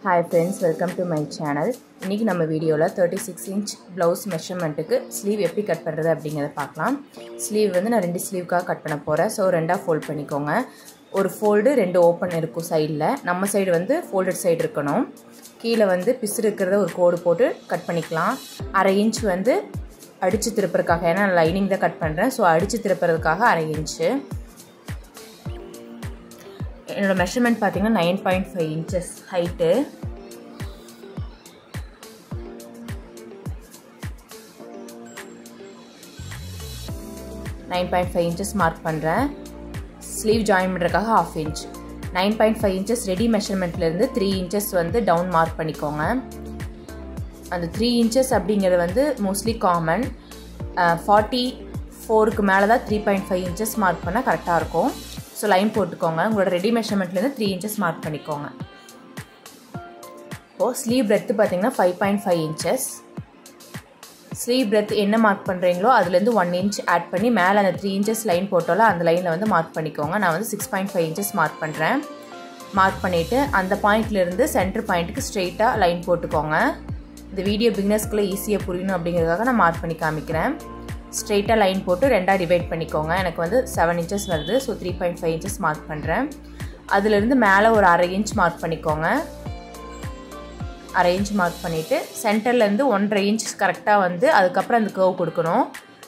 Hi friends, welcome to my channel. இன்னைக்கு நம்ம வீடியோல 36 inch blouse measurementக்கு sleeve எப்படி கட் பண்றது அப்படிங்கறத பார்க்கலாம். Sleeve வந்து நான் ரெண்டு ஸ்லீவ்காக கட் பண்ண போறேன். சோ ரெண்டா ஃபோல்ட் பண்ணிக்கோங்க. ஒரு ஃபோல்ட் ரெண்டு ஓபன் இருக்கும் சைடுல. நம்ம சைடு வந்து folded side இருக்கணும். கீழ வந்து பிசுறு இருக்குறத ஒரு கோடு போட்டு கட் பண்ணிக்கலாம். 1/2 inch வந்து அடிச்சு திருப்பறதுக்காக ஏனா லைனிங் தான் கட் பண்றேன். சோ அடிச்சு திருப்பறதுக்காக 1/2 inch. என்னோட மெஷர்மென்ட் பாத்தீங்கன்னா 9.5 inches height. inches mark பண்றேன். ஸ்லீவ் ஜாயின் பண்றதுக்காக 1/2 inch. 9.5 inches ரெடி மெஷர்மென்ட்ல இருந்து 3 inches வந்து டவுன் மார்க் பண்ணிக்கோங்க. அந்த 3 inches அப்படிங்கிறது வந்து மோஸ்ட்லி காமன். 44க்கு மேல தான் 3.5 inches மார்க் பண்ணா கரெக்ட்டா இருக்கும். சோ லைன் போட்டுக்கோங்க. உங்களோட ரெடி மெஷர்மென்ட்ல இருந்து 3 inches மார்க் பண்ணிக்கோங்க. இப்போ ஸ்லீவ் breadth பாத்தீங்கன்னா 5.5 inches. ஸ்லீவ் breadth என்ன மார்க் பண்றீங்களோ அதுல இருந்து 1 inch ஆட் பண்ணி மேல அந்த 3 inches லைன் போட்டோல அந்த லைன்ல வந்து மார்க் பண்ணிக்கோங்க. நான் வந்து 6.5 inches மார்க் பண்றேன். மார்க் பண்ணிட்டு அந்த பாயிண்ட்ல இருந்து சென்டர் பாயிண்ட்க்கு ஸ்ட்ரைட்டா லைன் போட்டுக்கோங்க. இந்த வீடியோ பிகினர்ஸ்க்குள்ள ஈஸியா புரியணும் அப்படிங்கறதுக்காக நான் மார்க் பண்ணி காமிக்கிறேன். ஸ்ட்ரைட்டா லைன் போட்டு ரெண்டா டிவைட் பண்ணிக்கோங்க. எனக்கு வந்து 7 inches வருது. சோ 3.5 inches மார்க் பண்றேன். அதில இருந்து மேலே ஒரு 1/2 inch மார்க் பண்ணிக்கோங்க. 1/2 inch மார்க் பண்ணிட்டு சென்டர்ல இருந்து 1.5 inch கரெக்ட்டா வந்து அதுக்கு அப்புறம் அந்த கர்வ் கொடுக்கணும்.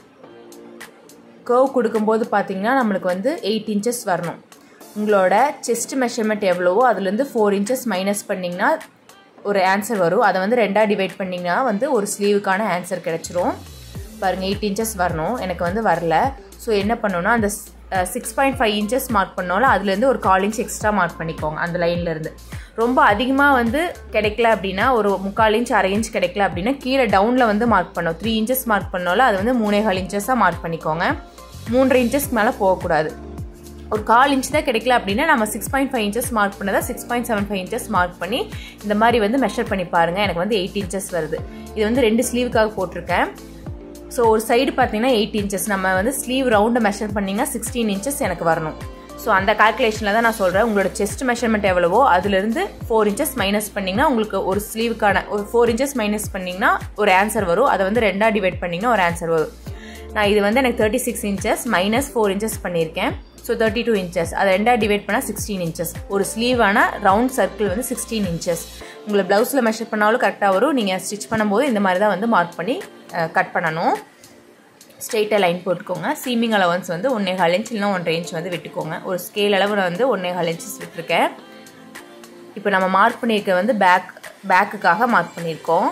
கர்வ் கொடுக்கும்போது பாத்தீங்கன்னா நமக்கு வந்து 8 inches வரணும். உங்களோட செஸ்ட் மெஷர்மென்ட் எவ்வளவோ அதில இருந்து 4 inches மைனஸ் பண்ணீங்கனா ஒரு ஆன்சர் வரும். அத வந்து ரெண்டா டிவைட் பண்ணீங்கனா வந்து ஒரு ஸ்லீவுக்கான ஆன்சர் கிடைச்சிரும். பாருங்க 8 inches வரணும். எனக்கு வந்து வரல. சோ என்ன பண்ணனும்னா அந்த 6.5 inches மார்க் பண்ணோல அதுல இருந்து ஒரு 1/4 inch எக்ஸ்ட்ரா மார்க் பண்ணிக்கோங்க அந்த லைன்ல இருந்து. ரொம்ப அதிகமா வந்து கிடைக்கல அப்படினா ஒரு 3/4 inch 1/2 inch கிடைக்கல அப்படினா கீழ டவுன்ல வந்து மார்க் பண்ணனும். 3 inches மார்க் பண்ணோல அது வந்து 3.5 inches மார்க் பண்ணிக்கோங்க. 3.5 inches மேல போக கூடாது. ஒரு 1/4 inch தான் கிடைக்கல அப்படினா நம்ம 6.5 inches மார்க் பண்ணதா 6.75 inches மார்க் பண்ணி இந்த மாதிரி வந்து மெஷர் பண்ணி பாருங்க. எனக்கு வந்து 8 inches வருது. இது வந்து ரெண்டு ஸ்லீவுக்காக போட்டுருக்கேன். சோ ஒரு சைடு பாத்தீங்கன்னா 8 inches நம்ம வந்து ஸ்லீவ் ரவுண்ட மெஷர் பண்ணீங்கன்னா 16 inches எனக்கு வரணும். சோ அந்த கால்குலேஷன்ல தான் நான் சொல்றேன். உங்களோட செஸ்ட் மெஷர்மென்ட் எவ்வளவோ அதில இருந்து 4 inches மைனஸ் பண்ணீங்கன்னா உங்களுக்கு ஒரு ஸ்லீவுக்கான ஒரு 4 inches மைனஸ் பண்ணீங்கன்னா ஒரு ஆன்சர் வரும். அத வந்து ரெண்டா டிவைட் பண்ணீங்கன்னா ஒரு ஆன்சர் வரும். நான் இது வந்து எனக்கு 36 inches மைனஸ் 4 inches பண்ணிருக்கேன். So 32 inches. அத ரெண்டா டிவைட் பண்ணா 16 inches. ஒரு ஸ்லீவான ரவுண்ட் சர்க்கிள் வந்து 16 inches. உங்க பிளவுஸ்ல மெஷர் பண்ணாலும் கரெக்ட்டா வரும். நீங்க ஸ்டிட்ச் பண்ணும்போது இந்த மாதிரி தான் வந்து மார்க் பண்ணி கட் பண்ணனும். ஸ்ட்ரைட்டா லைன் போட்டுக்கோங்க. சீமிங் அலவன்ஸ் வந்து 1.5 inch இல்ல 1.5 inch வந்து விட்டுக்கோங்க. ஒரு ஸ்கேல் அளவுல வந்து 1.5 inches விட்டுருக்கேன். இப்போ நம்ம மார்க் பண்ணிருக்க வந்து பேக்குக்காக மார்க் பண்ணிருக்கோம்.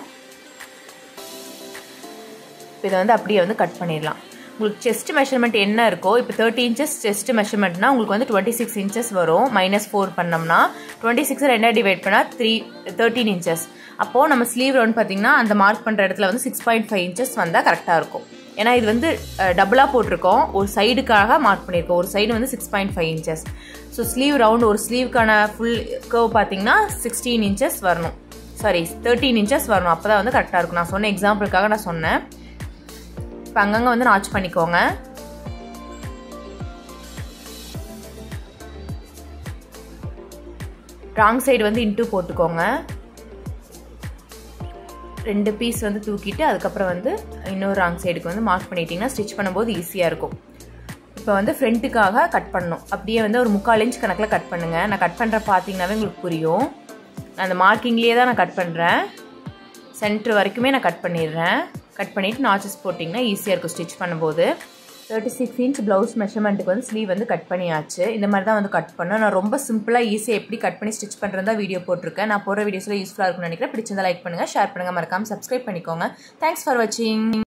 இத வந்து அப்படியே வந்து கட் பண்ணிரலாம். உங்களுக்கு செஸ்ட் மெஷர்மென்ட் என்ன இருக்கோ இப்போ 30 inches செஸ்ட் மெஷர்மென்ட்னா உங்களுக்கு வந்து 26 inches வரும். -4 பண்ணோம்னா 26 ரெண்டா டிவைட் பண்ணா 13 inches. அப்போ நம்ம ஸ்லீவ் ரவுண்ட் பாத்தீங்கன்னா அந்த மார்க் பண்ற இடத்துல வந்து 6.5 inches வந்தா கரெக்ட்டா இருக்கும். ஏனா இது வந்து டபுளா போட்டுருக்கோம். ஒரு சைடுக்காக மார்க் பண்ணிருக்கோம். ஒரு சைடு வந்து 6.5 inches. சோ ஸ்லீவ் ரவுண்ட் ஒரு ஸ்லீவுக்கான ஃபுல் கர்வ் பாத்தீங்கன்னா 16 inches வரணும். சாரி 13 inches வரணும். அப்பதான் வந்து கரெக்ட்டா இருக்கும். நான் சொன்ன எக்ஸாம்பிளுக்காக நான் சொன்னேன். இப்போ அங்கங்க வந்து நாட்ச் பண்ணிக்கோங்க. ராங் சைடு வந்து இன்டு போட்டுக்கோங்க. ரெண்டு பீஸ் வந்து தூக்கிட்டு அதுக்கு அப்புறம் வந்து இன்னொரு ராங் சைடுக்கு வந்து மார்க் பண்ணிட்டீங்கன்னா ஸ்டிட்ச் பண்ணும்போது ஈஸியா இருக்கும். இப்போ வந்து ஃப்ரண்ட்டுக்காக கட் பண்ணனும். அப்படியே வந்து ஒரு 3/4 inch கணக்குல கட் பண்ணுங்க. நான் கட் பண்ற பாத்தீங்கன்னாவே உங்களுக்கு புரியும். நான் அந்த மார்க்கிங்லயே தான் நான் கட் பண்றேன். சென்டர் வரைக்குமே நான் கட் பண்ணிடுறேன். கட் பண்ணிட்டு நாட்சஸ் போட்டிங்கன்னா ஈஸியா இருக்கும் ஸ்டிட்ச் பண்ணும்போது. 36 inch பிளவுஸ் மெஷர்மென்ட்க்கு வந்து ஸ்லீவ் வந்து கட் பண்ணியாச்சு. இந்த மாதிரி தான் வந்து கட் பண்ணனும். நான் ரொம்ப சிம்பிளா ஈஸியா எப்படி கட் பண்ணி ஸ்டிட்ச் பண்றதா வீடியோ போட்டுருக்கேன். நான் போற வீடியோஸ்ல யூஸ்ஃபுல்லா இருக்கும்னு நினைக்கிறேன். பிடிச்சிருந்தா லைக் பண்ணுங்க, ஷேர் பண்ணுங்க, மறக்காம சப்ஸ்கிரைப் பண்ணிக்கோங்க. Thanks for watching.